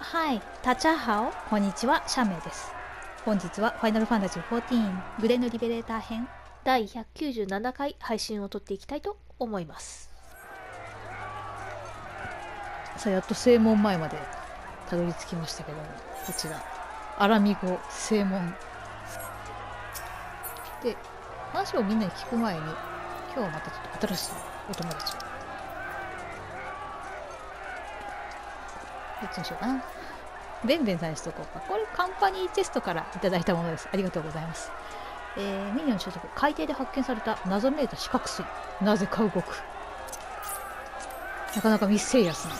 はい、タチャハオ、こんにちは、シャメイです。本日はファイナルファンタジー14グレンのリベレーター編第197回配信を撮っていきたいと思います。 さあ、やっと正門前までたどり着きましたけども、こちらアラミゴ正門で、話をみんなに聞く前に今日はまたちょっと新しいお友達をどっちにしようかな。ベンベンさんにしとこうか。これカンパニーテストからいただいたものです。ありがとうございます。ミニオン所属、海底で発見された謎めいた四角錐、なぜか動く。なかなかミステリアスな。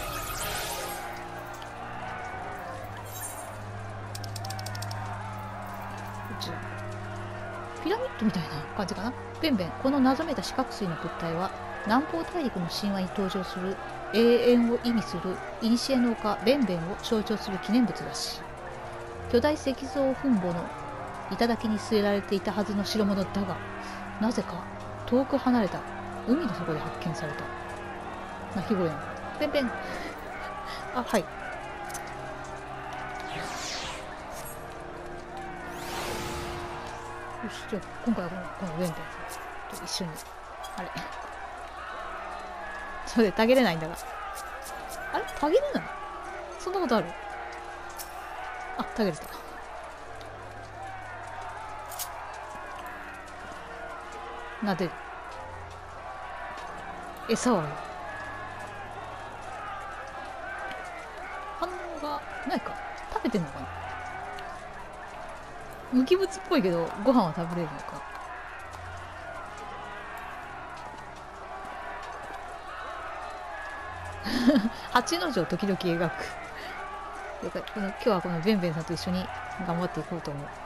ピラミッドみたいな感じかな。ベンベン、この謎めいた四角錐の物体は南方大陸の神話に登場する永遠を意味する古の丘ベンベンを象徴する記念物らしい。巨大石像墳墓の頂に据えられていたはずの代物だが、なぜか遠く離れた海の底で発見された。鳴き声なの。ベンベンあ、はい。よし、じゃあ今回はこのベンベンさんと一緒に。あれそれでたげれないんだが。あれたげれない？そんなことある？あ、たげれた。なでる。餌をあげる。反応がないか。食べてんのかな？無機物っぽいけど、ご飯は食べれるのか。八の字を時々描く。今日はこのベンベンさんと一緒に頑張っていこうと思う。よ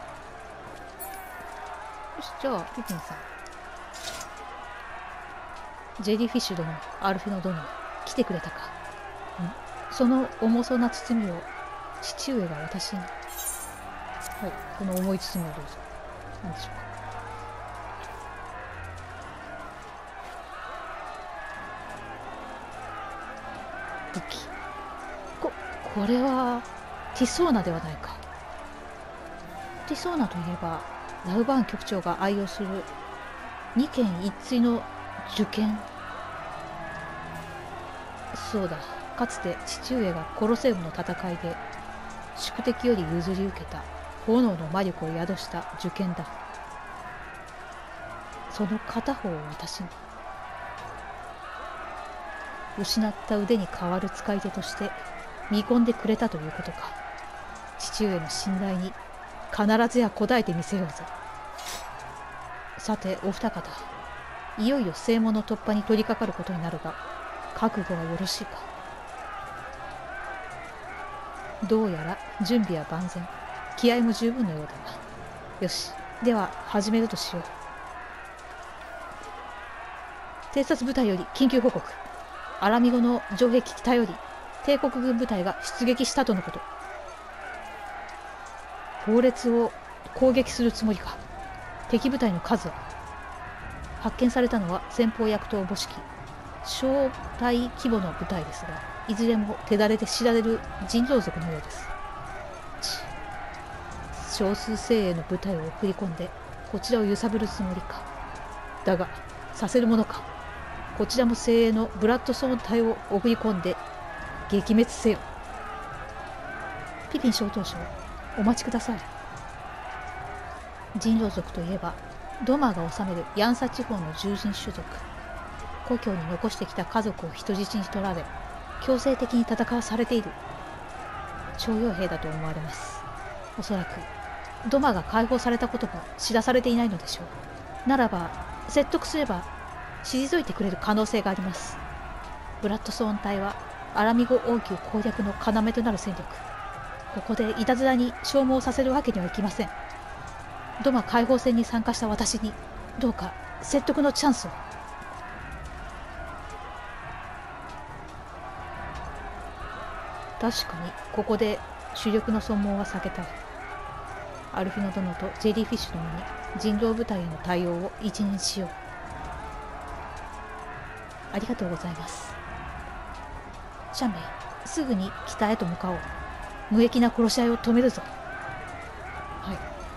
し、じゃあ、ピピンさん。ジェリーフィッシュ殿、アルフィノ殿、来てくれたか。その重そうな包みを父上が私に。はい、この重い包みをどうぞ。何でしょうか。武器。これはティソーナではないか。ティソーナといえばラウバーン局長が愛用する二剣一対の受剣。そうだ、かつて父上がコロセウムの戦いで宿敵より譲り受けた炎の魔力を宿した受剣だ。その片方を私に。失った腕に代わる使い手として見込んでくれたということか。父上の信頼に必ずや応えてみせようぞ。さてお二方、いよいよ正門の突破に取り掛かることになるが、覚悟はよろしいか。どうやら準備は万全、気合も十分のようだな。よし、では始めるとしよう。偵察部隊より緊急報告。アラミゴの城壁北より帝国軍部隊が出撃したとのこと。砲列を攻撃するつもりか。敵部隊の数は。発見されたのは先方薬刀母式小隊規模の部隊ですが、いずれも手だれで知られる人狼族のようです。少数精鋭の部隊を送り込んでこちらを揺さぶるつもりか。だがさせるものか。こちらも精鋭のブラッドソーン隊を送り込んで撃滅せよ。ピピン小当主、お待ちください。人狼族といえばドマが治めるヤンサ地方の従人種族。故郷に残してきた家族を人質に取られ強制的に戦わされている徴用兵だと思われます。おそらくドマが解放されたことも知らされていないのでしょう。ならば説得すれば退いてくれる可能性があります。ブラッドソーン隊はアラミゴ王宮攻略の要となる戦力。ここでいたずらに消耗させるわけにはいきません。ドマ解放戦に参加した私にどうか説得のチャンスを。確かにここで主力の損耗は避けたい。アルフィノ殿とジェリーフィッシュ殿に人狼部隊への対応を一任しよう。ありがとうございます。シャメイ、すぐに北へと向かおう。 無益な殺し合いを止めるぞ。はい。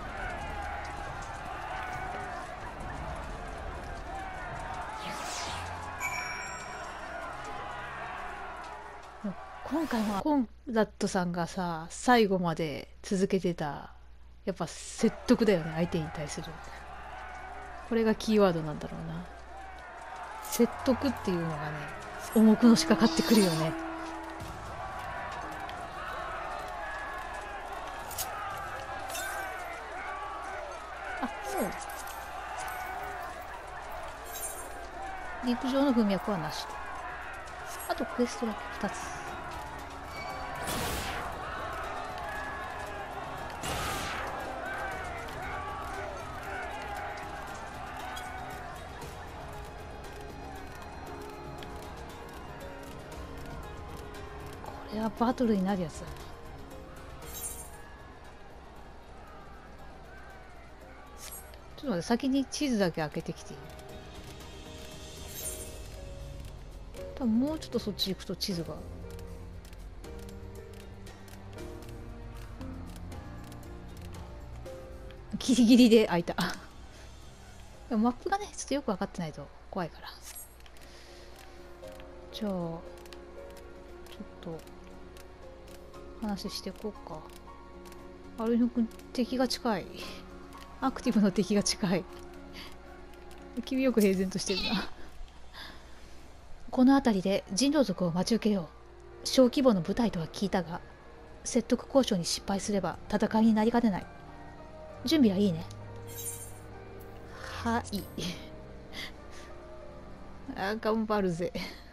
今回はコンラッドさんがさ、最後まで続けてた、やっぱ説得だよね、相手に対する。これがキーワードなんだろうな。説得っていうのがね、重くのしかかってくるよね。あ、もう陸上の文脈はなし。あとクエストだけ2つ。これはバトルになるやつだ。ちょっと待って、先に地図だけ開けてきていい？多分もうちょっとそっち行くと地図が。ギリギリで開いた。マップがね、ちょっとよく分かってないと怖いから。じゃあ、ちょっと話していこうか。アルヒノ君、敵が近い。アクティブの敵が近い。君よく平然としてるな。この辺りで人狼族を待ち受けよう。小規模の部隊とは聞いたが、説得交渉に失敗すれば戦いになりかねない。準備はいいね。はい。頑張るぜ。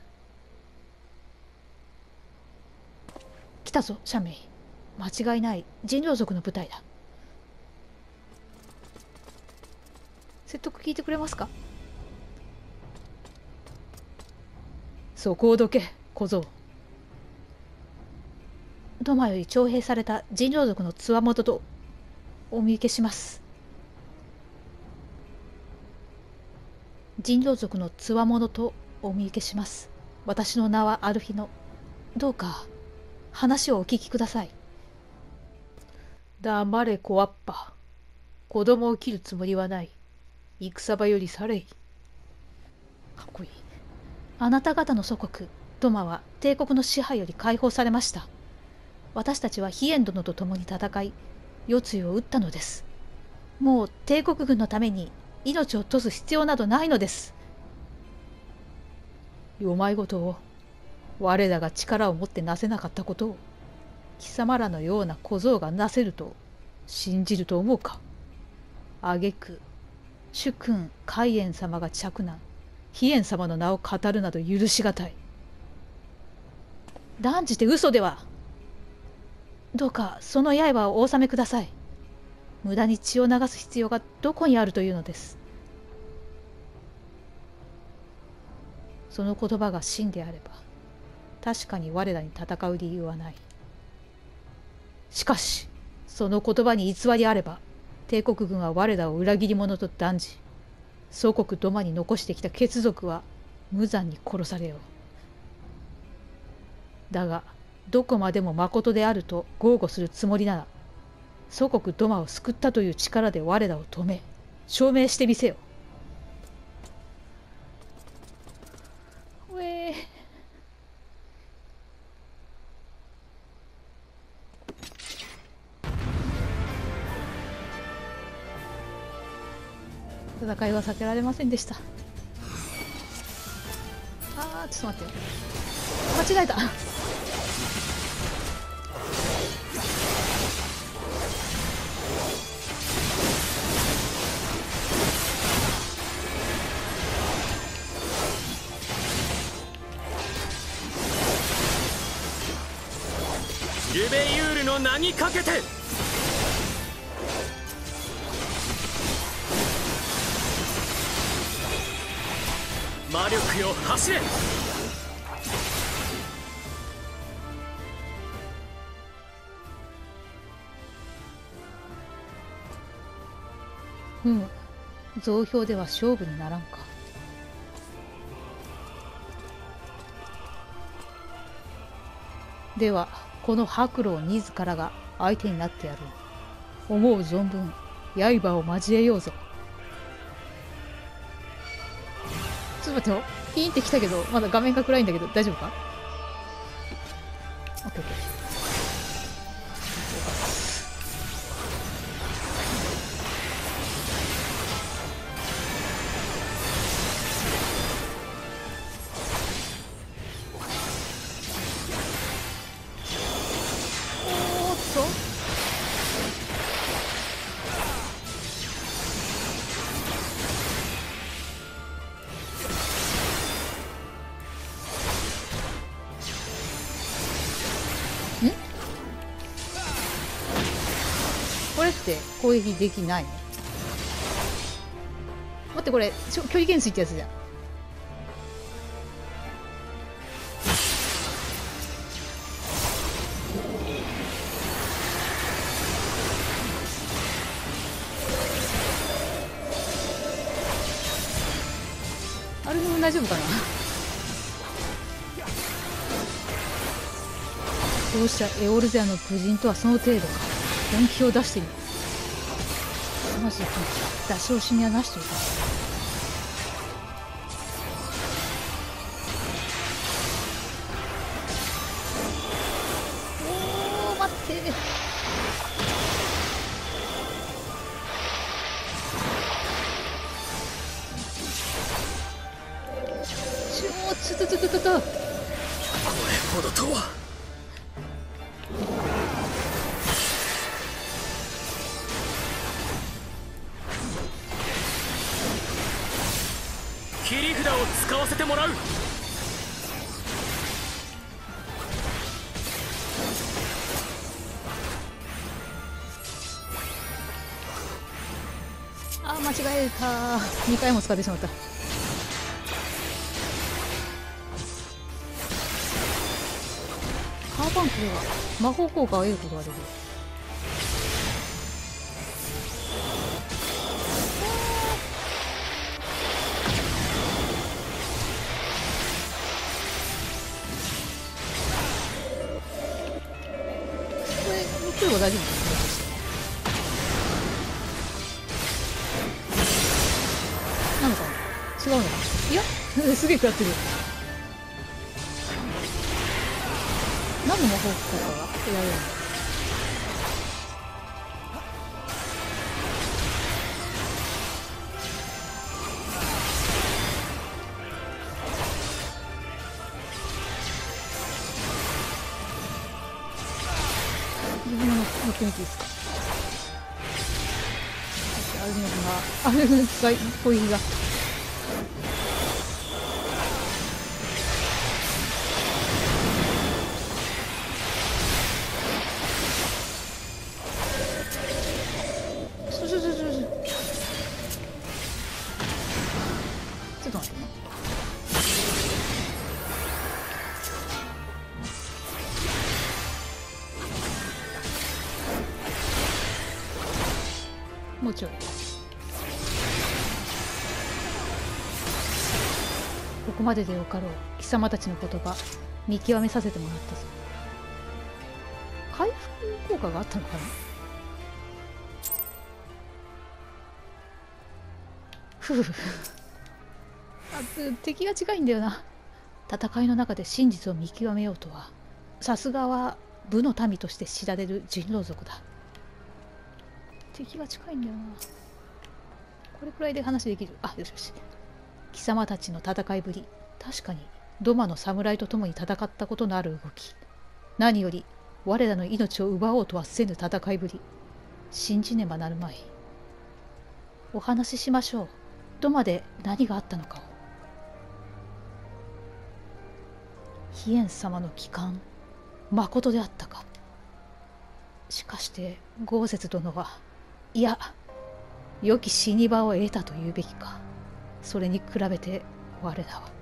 来たぞ、シャメイ。間違いない人狼族の部隊だ。説得聞いてくれますか？そこをどけ、小僧。ドマより徴兵された人狼族のつわもととお見受けします。人狼族のつわものとお見受けします。私の名はアルヒノ。どうか話をお聞きください。黙れ、小わっぱ。子供を切るつもりはない。戦場より去れい。かっこいい。あなた方の祖国ドマは帝国の支配より解放されました。私たちはヒエン殿と共に戦い、夜露を打ったのです。もう帝国軍のために命を賭す必要などないのです。お前ごとを、我らが力を持ってなせなかったことを、貴様らのような小僧がなせると信じると思うか。挙句主君海燕様が嫡男飛燕様の名を語るなど許しがたい。断じて嘘では。どうかその刃をお納めください。無駄に血を流す必要がどこにあるというのです。その言葉が真であれば、確かに我らに戦う理由はない。しかしその言葉に偽りあれば、帝国軍は我らを裏切り者と断じ、祖国土間に残してきた血族は無残に殺されよう。だがどこまでも誠であると豪語するつもりなら、祖国土間を救ったという力で我らを止め、証明してみせよ。戦いは避けられませんでした。ちょっと待ってよ。間違えた。 ルベイユールの名にかけて。魔力よ走れ。 増票では勝負にならんか。 ではこの白露自らが相手になってやる。思う存分刃を交えようぞ。ちょっと待ってよ、ピーンってきたけどまだ画面が暗いんだけど大丈夫か？オッケーオッケー。これって攻撃できないの？待って、これ距離減衰ってやつじゃん。あれでも大丈夫かな。こうしたエオルゼアの武人とはその程度か。本気を出してみる。魂君、出し惜しみはなしというか。おー、待って。ちょっと。 これほどとは。切り札を使わせてもらう。 あー、間違えた。2回も使ってしまった。カーバンクでは魔法効果を得ることができる。これ大丈夫ですなのかな。違うのかな。いやすげえ食らってる。何の魔法効果が得られるの？自分の乗ってみていいですか？アルミノ君が攻撃がちょっと待ってね。もうちょい。ここまででよかろう。貴様たちの言葉見極めさせてもらったぞ。回復効果があったのかな。ふう敵が近いんだよな。戦いの中で真実を見極めようとはさすがは武の民として知られる人狼族だ。敵が近いんだよな。これくらいで話できる。あ、よしよし。貴様たちの戦いぶり、確かにドマの侍と共に戦ったことのある動き、何より我らの命を奪おうとはせぬ戦いぶり、信じねばなるまい。お話ししましょう。ドマで何があったのかを。ヒエン様の帰還、まことであったか。しかして豪雪殿は、いや、良き死に場を得たと言うべきか。それに比べて我らは。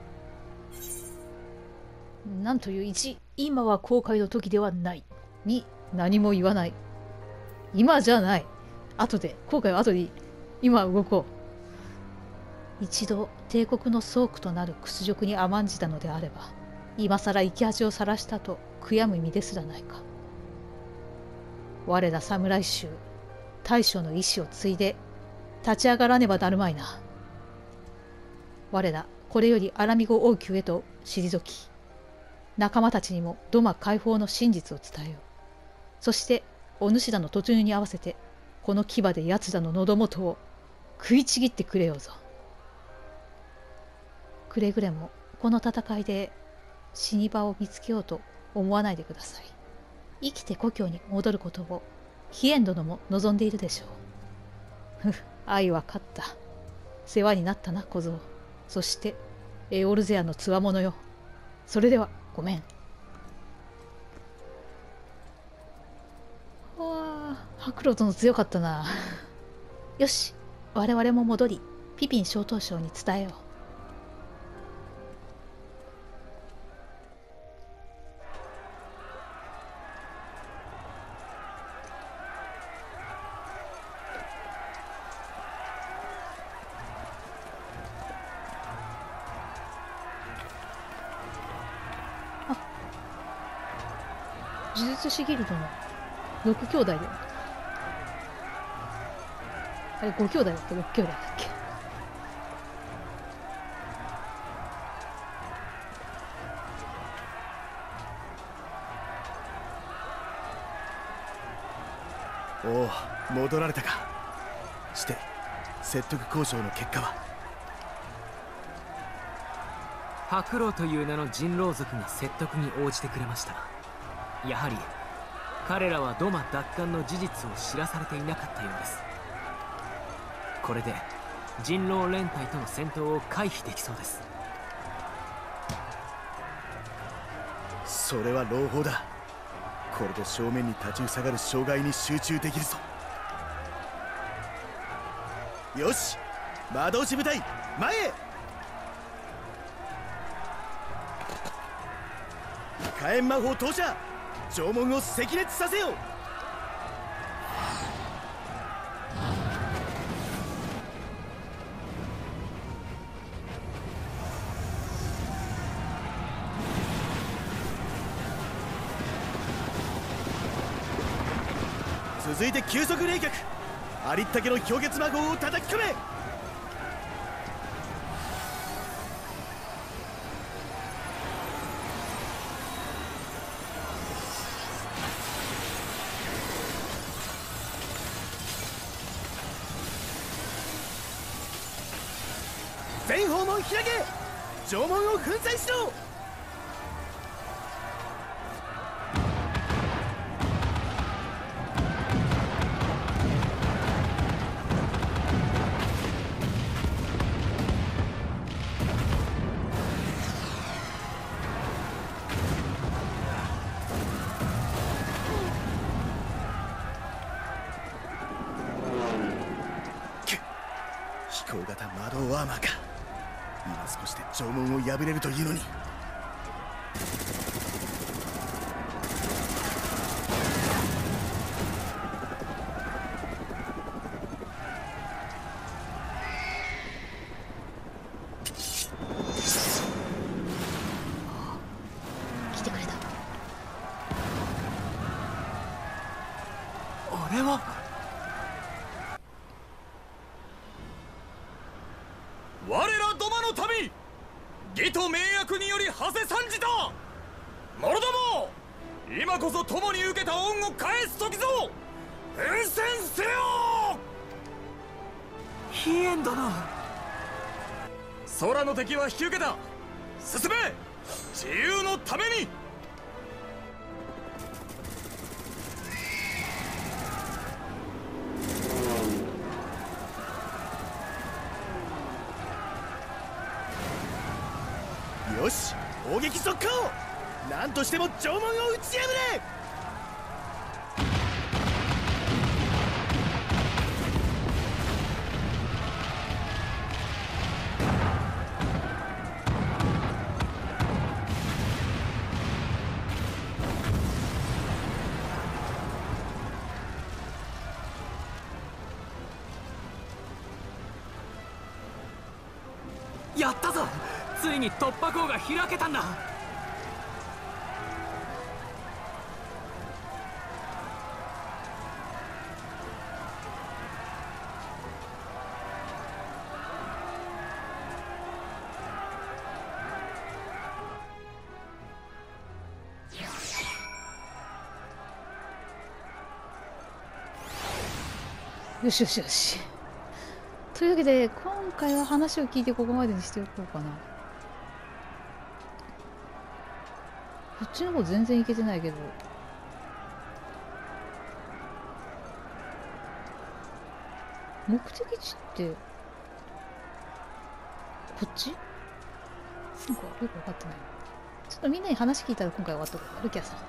なんという今は後悔の時ではない。何も言わない。今じゃない。後で、後悔は後でいい。今は動こう。一度帝国の倉庫となる屈辱に甘んじたのであれば、今更生き恥をさらしたと悔やむ身ですらないか。我ら侍衆大将の意志を継いで立ち上がらねばなるまいな。我らこれよりアラミゴ王宮へと退き、仲間たちにもドマ解放の真実を伝えよう。そしてお主らの突入に合わせてこの牙で奴らの喉元を食いちぎってくれようぞ。くれぐれもこの戦いで死に場を見つけようと思わないでください。生きて故郷に戻ることをヒエン殿も望んでいるでしょう。愛は勝った。世話になったな小僧。そしてエオルゼアのつわものよ。それではごめん。白露殿強かったな。よし、我々も戻りピピン小頭将に伝えよう。呪術師ギルドの6兄弟だよ。あれ5兄弟だっけ6兄弟だっけ。 おお、戻られたか。して説得交渉の結果は。 白老という名の人狼族が説得に応じてくれました。やはり彼らはドマ奪還の事実を知らされていなかったようです。これで人狼連隊との戦闘を回避できそうです。 それは朗報だ。これで正面に立ちふさがる障害に集中できるぞ。よし、魔導士部隊前へ。火炎魔法投射、城門を赤熱させよ。続いて急速冷却、ありったけの氷結魔法を叩き込め。全訪問開け、城門を粉砕しろ。飛行型魔導アーマーか。今少しで城門を破れるというのに。 来てくれた。 あれは我らドマの民、義と名役により馳せ参じた者ども、今こそ共に受けた恩を返す時ぞ。奮戦せよ。 ヒエン殿、 空の敵は引き受けた。進め、自由のために。 よし、砲撃速攻。何としても城門を打ち破れ。 やったぞ。ついに突破口が開けたんだ。 よしよしよし。というわけで今回は話を聞いてここまでにしておこうかな。こっちの方全然いけてないけど、目的地ってこっち？なんかよく分かってない。ちょっとみんなに話聞いたら今回終わったことルキアさん。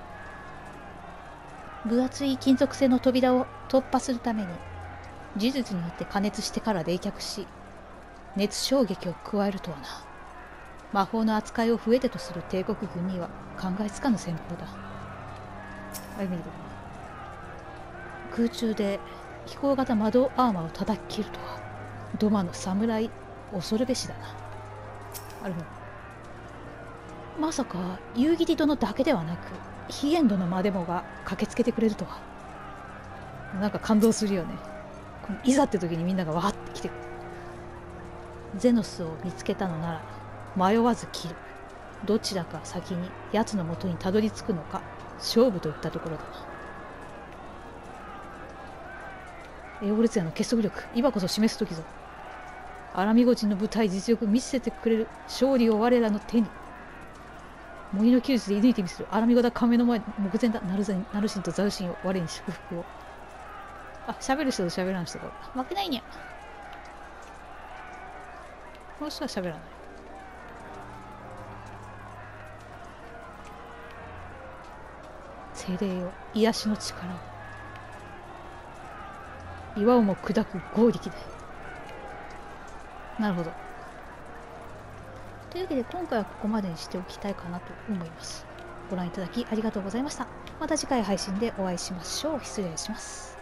分厚い金属製の扉を突破するために呪術によって加熱してから冷却し、熱衝撃を加えるとはな。魔法の扱いを不得手とする帝国軍には考えつかぬ戦法だ。あれ見るかな。空中で飛行型窓アーマーを叩き切るとは、ドマの侍恐るべしだな。あれもまさか夕霧殿だけではなくヒエン殿までもが駆けつけてくれるとは。なんか感動するよね。いざって時にみんながわーって来てくる。ゼノスを見つけたのなら迷わず切る。どちらか先に奴の元にたどり着くのか勝負といったところだな。エオレツヤの結束力、今こそ示す時ぞ。アラミゴ人の部隊実力見せてくれる。勝利を我らの手に。森の休日で射抜いてみせる。アラミゴダ亀の前目前だ。ナルシンとザルシンを我に祝福を。あ、喋る人と喋らん人が負けないにゃ。この人は喋らない。精霊よ、癒しの力を。岩をも砕く豪力だ。なるほど。というわけで今回はここまでにしておきたいかなと思います。ご覧いただきありがとうございました。また次回配信でお会いしましょう。失礼します。